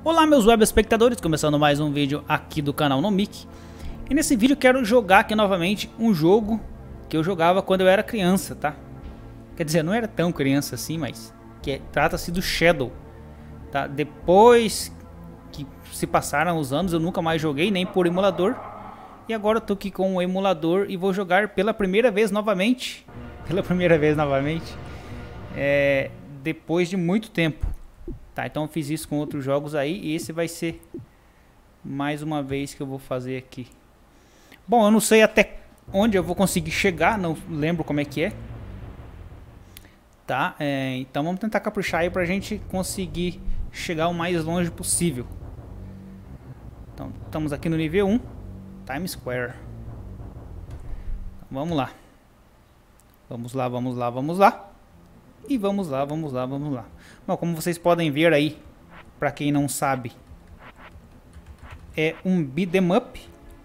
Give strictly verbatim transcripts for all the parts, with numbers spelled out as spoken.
Olá meus web espectadores, começando mais um vídeo aqui do canal Nomic. E nesse vídeo eu quero jogar aqui novamente um jogo que eu jogava quando eu era criança, tá? Quer dizer, não era tão criança assim, mas que é, trata-se do Shadow, tá? Depois que se passaram os anos eu nunca mais joguei, nem por emulador. E agora eu tô aqui com o emulador e vou jogar pela primeira vez novamente. Pela primeira vez novamente. É, depois de muito tempo. Tá, então eu fiz isso com outros jogos aí e esse vai ser mais uma vez que eu vou fazer aqui. Bom, eu não sei até onde eu vou conseguir chegar, não lembro como é que é. Tá, é, então vamos tentar caprichar aí pra gente conseguir chegar o mais longe possível. Então, estamos aqui no nível um, Times Square. Então, vamos lá. Vamos lá, vamos lá, vamos lá. E vamos lá, vamos lá, vamos lá. Bom, como vocês podem ver aí, pra quem não sabe, é um beat 'em up.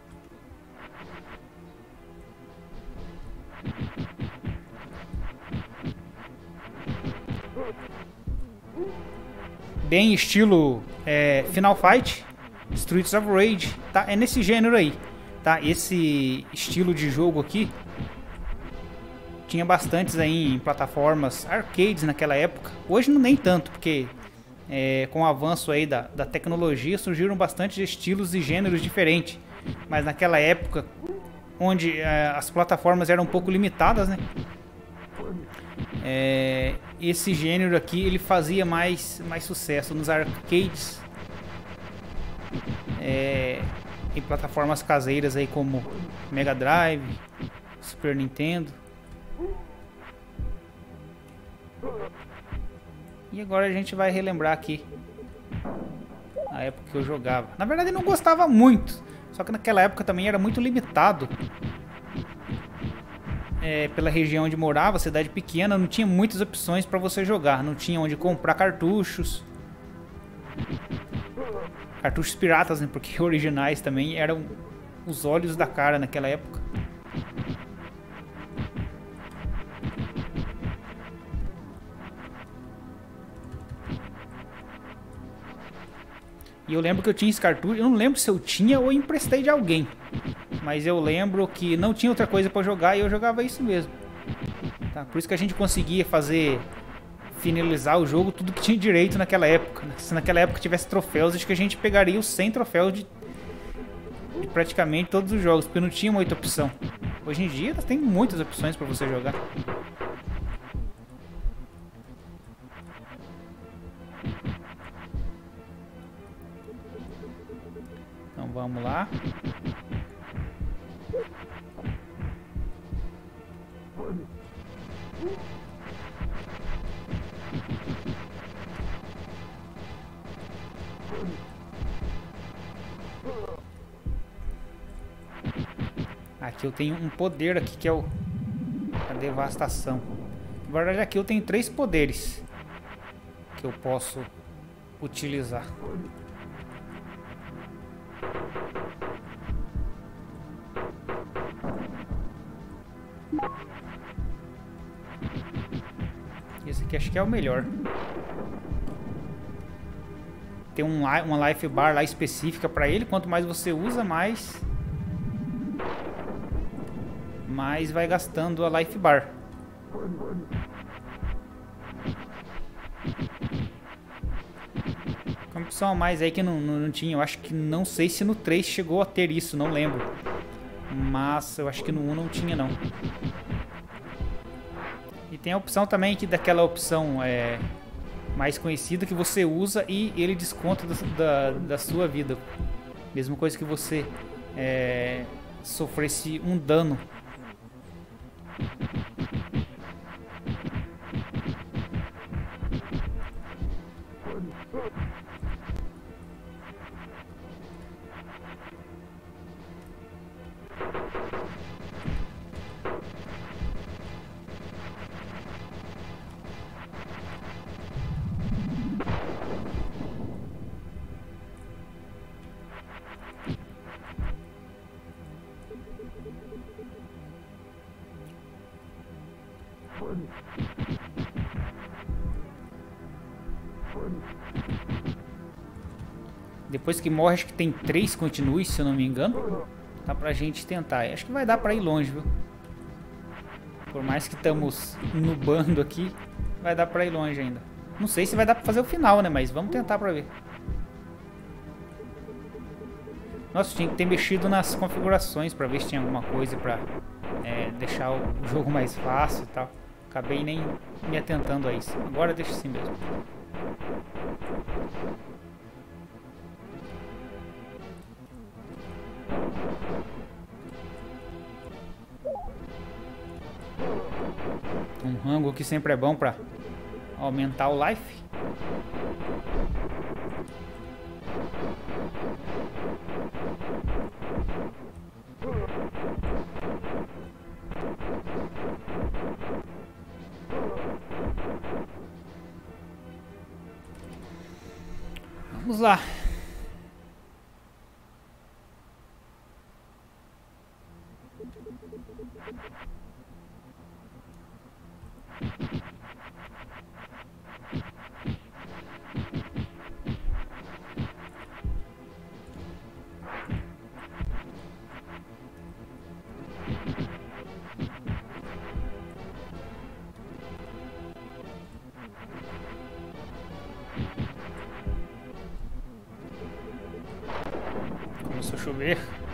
Bem estilo é, Final Fight, Streets of Rage, tá? É nesse gênero aí, tá? Esse estilo de jogo aqui tinha bastantes aí em plataformas arcades naquela época. Hoje não nem tanto, porque é, com o avanço aí da, da tecnologia surgiram bastante estilos e gêneros diferentes. Mas naquela época, onde é, as plataformas eram um pouco limitadas, né? É, esse gênero aqui ele fazia mais, mais sucesso nos arcades, é, em plataformas caseiras aí como Mega Drive, Super Nintendo. E agora a gente vai relembrar aqui a época que eu jogava. Na verdade eu não gostava muito, só que naquela época também era muito limitado. É, pela região onde morava, cidade pequena, não tinha muitas opções para você jogar. Não tinha onde comprar cartuchos. Cartuchos piratas, né? Porque originais também eram os olhos da cara naquela época. E eu lembro que eu tinha esse cartucho, eu não lembro se eu tinha ou emprestei de alguém. Mas eu lembro que não tinha outra coisa pra jogar e eu jogava isso mesmo. Tá? Por isso que a gente conseguia fazer, finalizar o jogo tudo que tinha direito naquela época. Se naquela época tivesse troféus, acho que a gente pegaria os cem troféus de, de praticamente todos os jogos, porque não tinha muita opção. Hoje em dia tem muitas opções pra você jogar. Então vamos lá. Aqui eu tenho um poder aqui que é o a devastação. Na verdade aqui eu tenho três poderes que eu posso utilizar. Esse aqui acho que é o melhor. Tem um, uma life bar lá específica para ele. Quanto mais você usa, mais mais vai gastando a life bar. Uma opção a mais aí que não, não, não tinha. Eu acho que não sei se no três chegou a ter isso, não lembro. Mas eu acho que no um não tinha não. E tem a opção também que daquela opção é, mais conhecida que você usa e ele desconta da, da, da sua vida. Mesma coisa que você é, sofresse um dano. Depois que morre, acho que tem três continues, se eu não me engano. Dá pra gente tentar. Acho que vai dar pra ir longe, viu? Por mais que estamos nubando aqui, vai dar pra ir longe ainda. Não sei se vai dar pra fazer o final, né? Mas vamos tentar pra ver. Nossa, tinha que ter mexido nas configurações pra ver se tinha alguma coisa pra é, deixar o jogo mais fácil e tal. Acabei nem me atentando a isso. Agora deixa assim mesmo. Um rango que sempre é bom pra aumentar o life. Vamos lá. Começou a chover.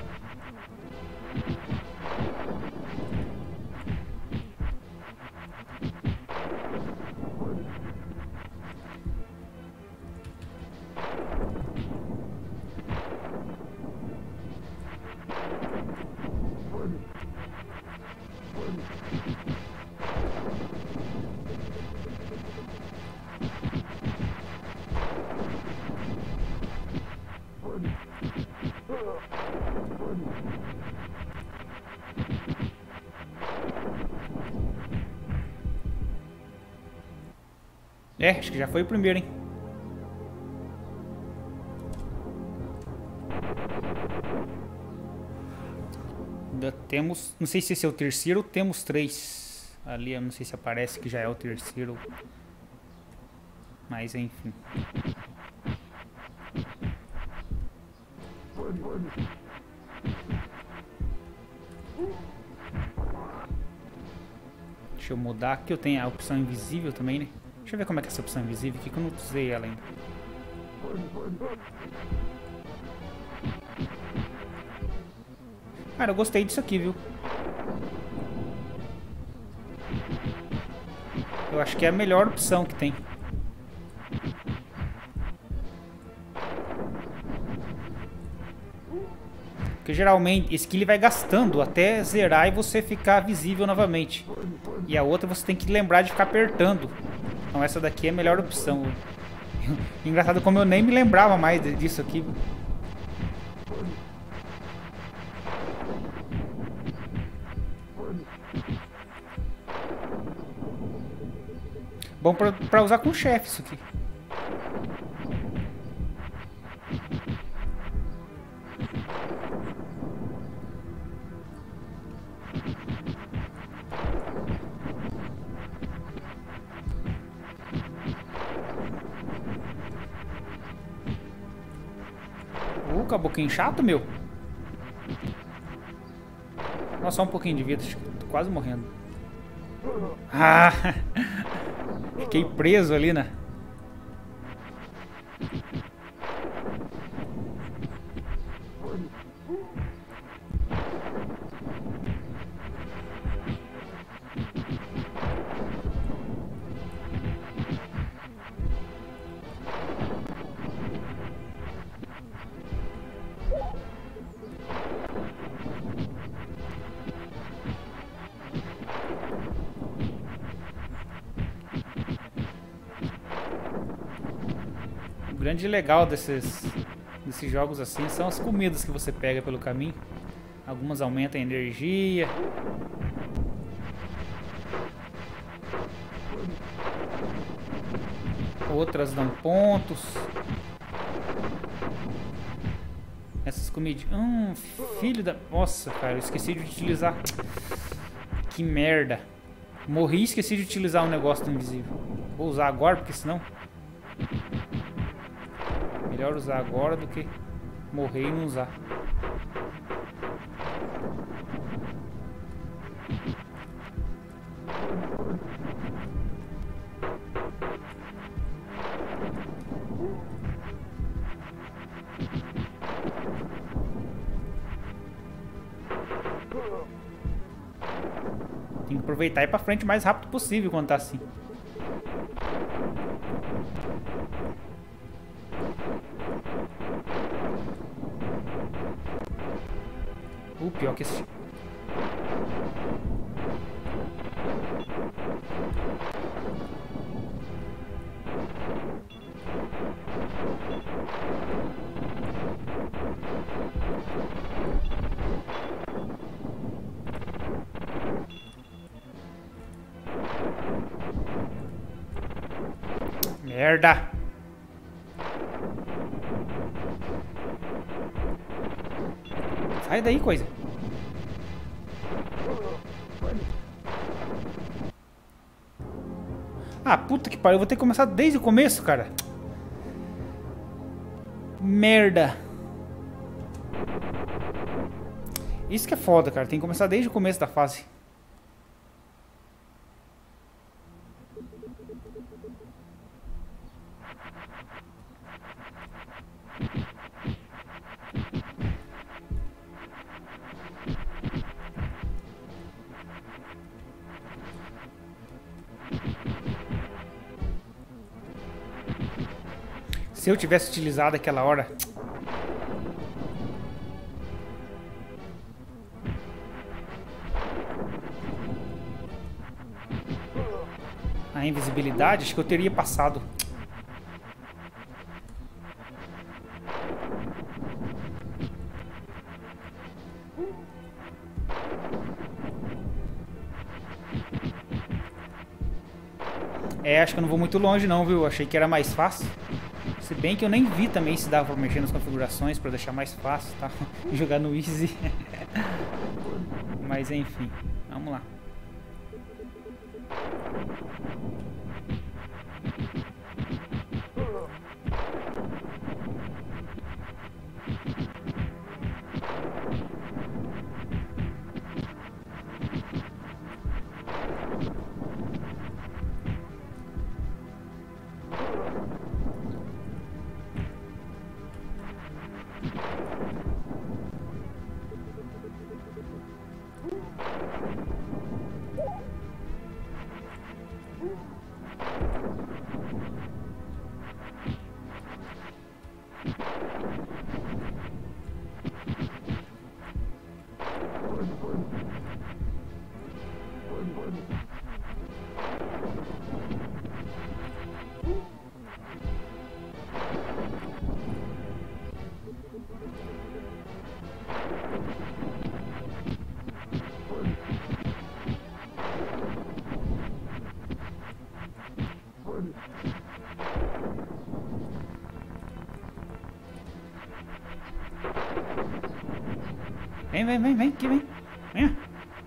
É, acho que já foi o primeiro, hein? Ainda temos... Não sei se esse é o terceiro ou temos três. Ali eu não sei se aparece que já é o terceiro. Mas enfim. Deixa eu mudar aqui. Eu tenho a opção invisível também, né? Deixa eu ver como é que é essa opção invisível aqui, que eu não usei ela ainda. Cara, eu gostei disso aqui, viu? Eu acho que é a melhor opção que tem. Porque geralmente esse aqui ele vai gastando até zerar e você ficar visível novamente. E a outra você tem que lembrar de ficar apertando. Então essa daqui é a melhor opção. Engraçado como eu nem me lembrava mais disso aqui. Bom pra, pra usar com o chefe isso aqui. Uh, caboquinho chato, meu. Nossa, só um pouquinho de vida. Tô quase morrendo. Ah! Fiquei preso ali, né? O grande legal desses, desses jogos assim são as comidas que você pega pelo caminho. Algumas aumentam a energia. Outras dão pontos. Essas comidas... Hum, filho da... Nossa, cara, eu esqueci de utilizar. Que merda. Morri e esqueci de utilizar um negócio do invisível. Vou usar agora, porque senão... Melhor usar agora do que morrer e não usar. Tem que aproveitar e ir pra frente o mais rápido possível quando tá assim. O pior que esse... Merda! Sai daí, coisa. Ah, puta que pariu. Eu vou ter que começar desde o começo, cara. Merda. Isso que é foda, cara. Tem que começar desde o começo da fase. Se eu tivesse utilizado aquela hora... a invisibilidade, acho que eu teria passado. É, acho que eu não vou muito longe não, viu? Achei que era mais fácil. Se bem que eu nem vi também se dava pra mexer nas configurações pra deixar mais fácil, tá? Jogar no Easy. Mas enfim, vamos lá. Vem, vem, vem, vem, aqui, vem. Venha.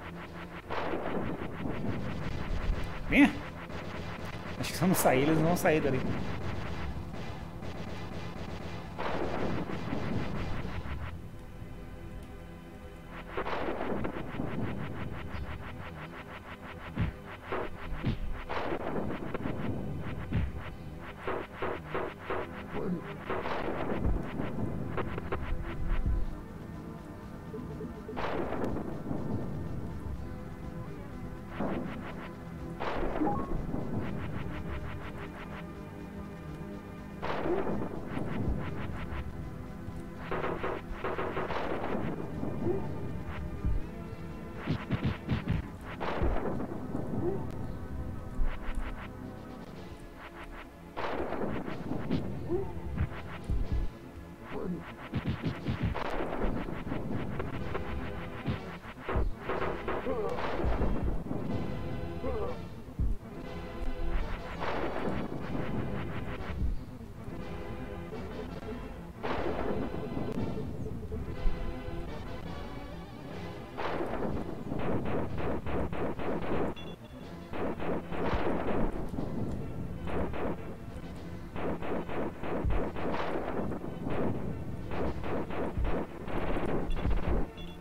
Venha. Acho que se eu não sair, eles não vão sair dali.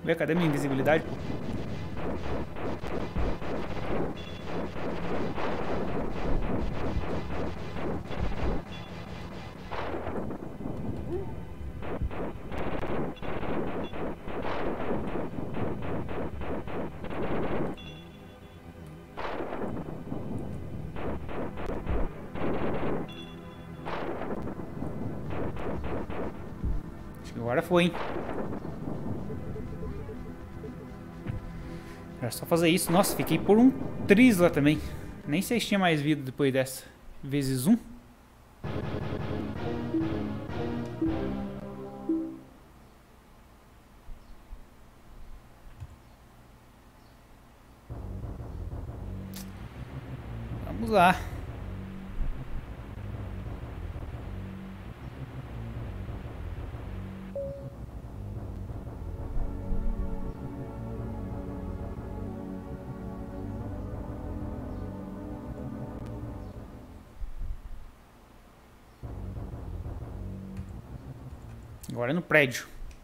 Ué, cadê minha invisibilidade? Acho que agora foi, hein? Era só fazer isso. Nossa, fiquei por um triz lá também. Nem sei se tinha mais vida depois dessa. Vezes um. Vamos lá. Agora é no prédio.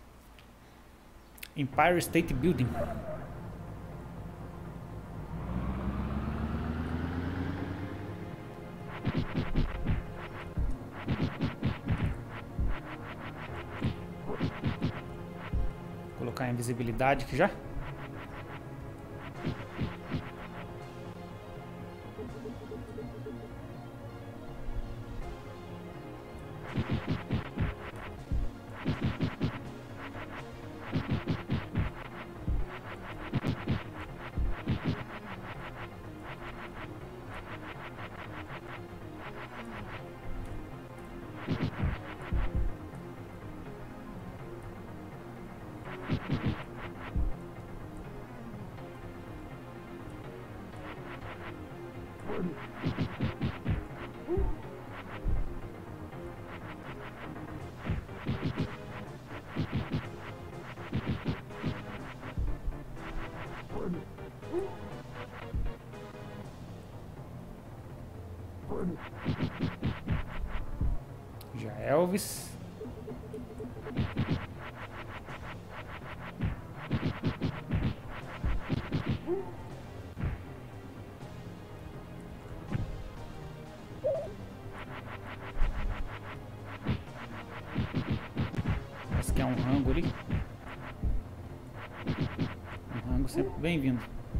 Empire State Building. Vou colocar a invisibilidade aqui já. Já Elvis. Parece que é um rango ali. Um rango sempre bem-vindo.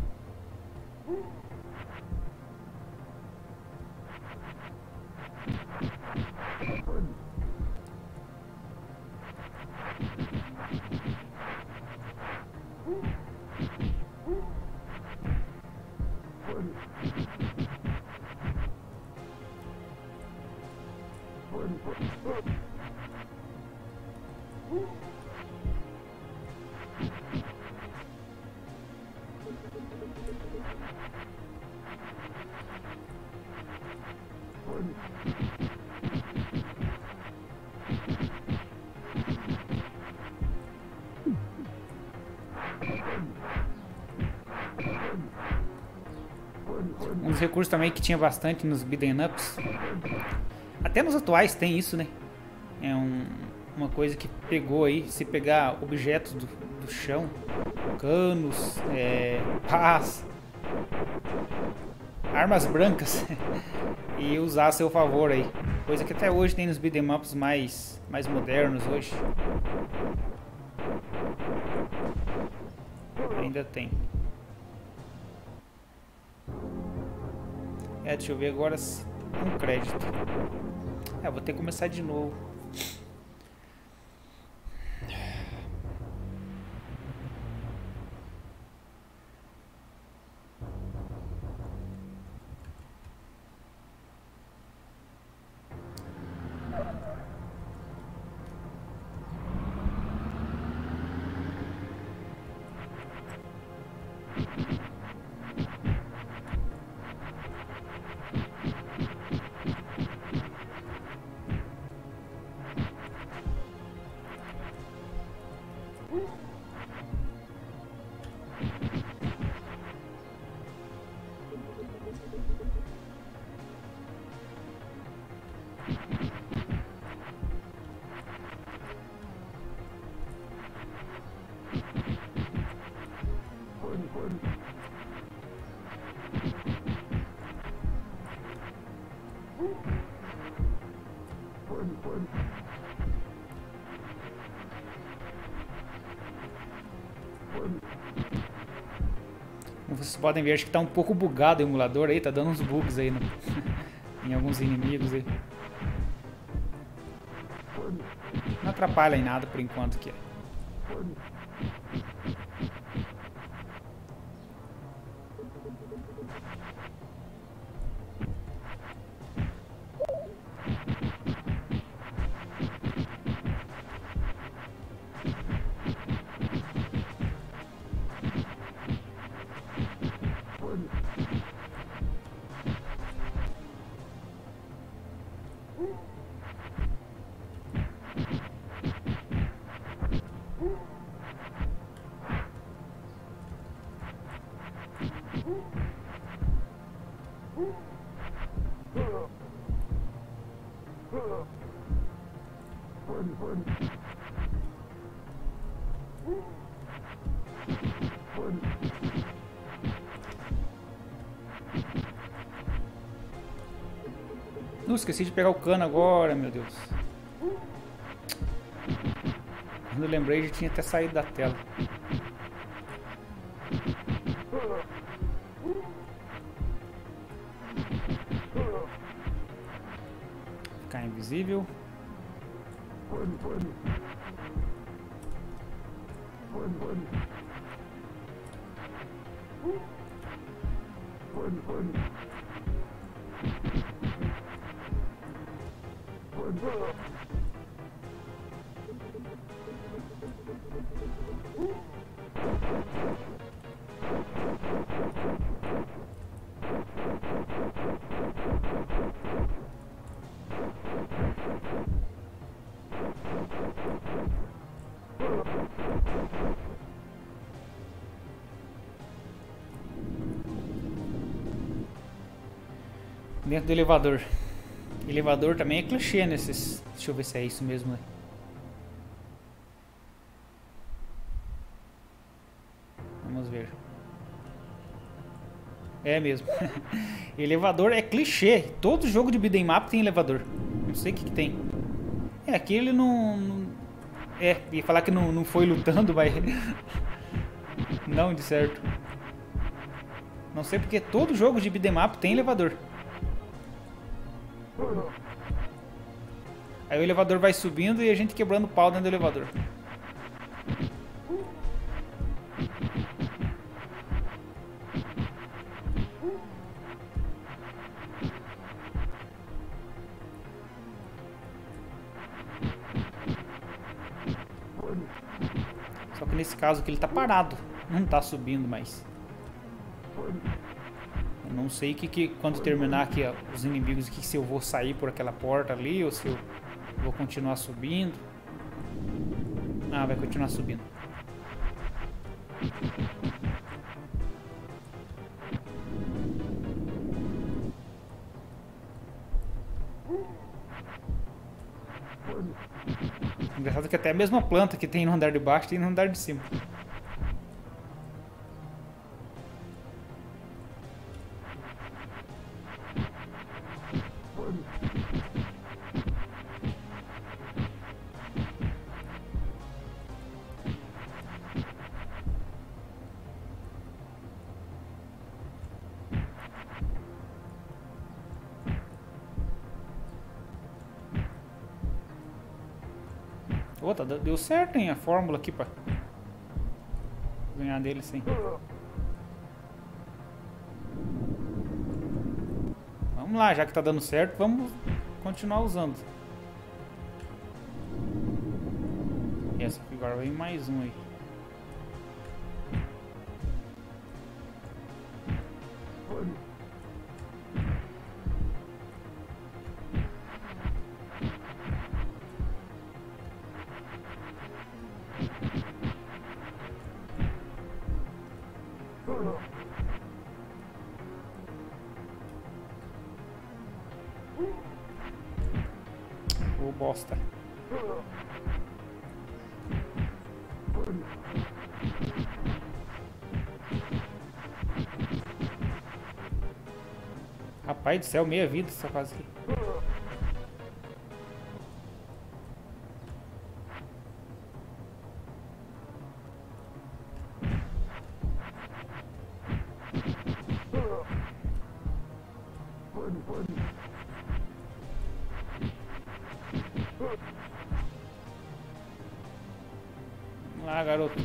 Um dos recursos também que tinha bastante nos beat'em ups, até nos atuais tem isso, né? É um, uma coisa que pegou aí, se pegar objetos do, do chão, canos, é, pás, armas brancas e usar a seu favor aí. Coisa que até hoje tem nos beat'em ups mais, mais modernos hoje. Ainda tem. É, deixa eu ver agora se um crédito. É, vou ter que começar de novo. vocês podem ver, acho que tá um pouco bugado o emulador aí, tá dando uns bugs aí no, em alguns inimigos aí. Não atrapalha em nada por enquanto aqui. Não, esqueci de pegar o cano agora, meu Deus. Quando eu lembrei, já tinha até saído da tela. Ficar invisível. Dentro do elevador. Elevador também é clichê nesses. Deixa eu ver se é isso mesmo, né? Vamos ver. É mesmo. Elevador é clichê. Todo jogo de beat'em up tem elevador. Não sei o que, que tem. É, aqui ele não, não... É, ia falar que não, não foi lutando, mas... Não, de certo. Não sei porque todo jogo de beat'em up tem elevador. Aí o elevador vai subindo e a gente quebrando o pau dentro do elevador. Só que nesse caso aqui ele tá parado, não tá subindo mais. Eu não sei que, que quando terminar aqui ó, os inimigos aqui, se eu vou sair por aquela porta ali ou se eu vou continuar subindo. Ah, vai continuar subindo. Engraçado que até a mesma planta que tem no andar de baixo tem no andar de cima. Ô, tá, deu certo, hein, a fórmula aqui pra ganhar dele, sim. Vamos lá, já que tá dando certo, vamos continuar usando. E essa aqui agora vem mais um aí. Ô, bosta. Rapaz do céu, meia vida essa fase aqui. Vamos lá, garoto.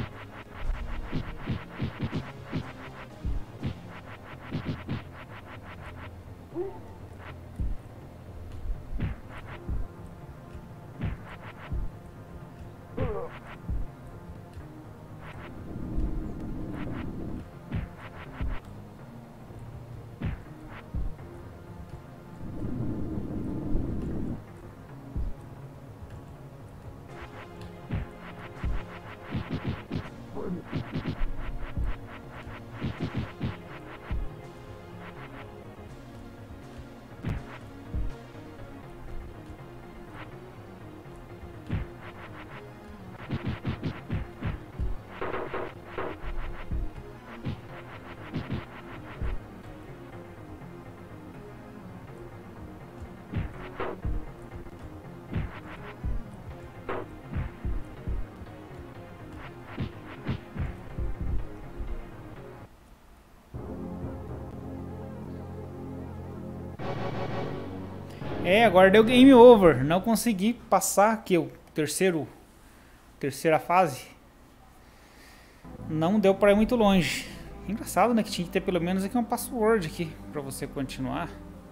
É, agora deu game over. Não consegui passar aqui o terceiro, terceira fase. Não deu pra ir muito longe. Engraçado, né? Que tinha que ter pelo menos aqui um password aqui pra você continuar.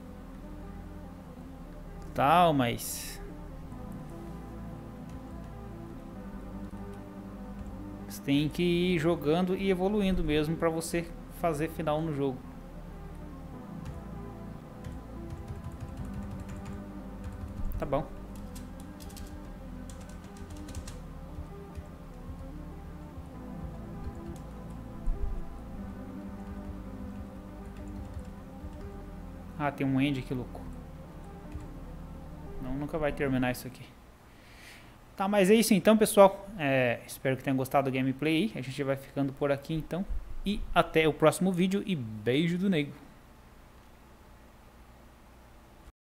Tal, mas... você tem que ir jogando e evoluindo mesmo pra você fazer final no jogo. Tá bom. Ah, tem um end aqui, louco. Não, nunca vai terminar isso aqui. Tá, mas é isso então, pessoal. É, espero que tenham gostado do gameplay aí. A gente vai ficando por aqui então. E até o próximo vídeo. E beijo do nego.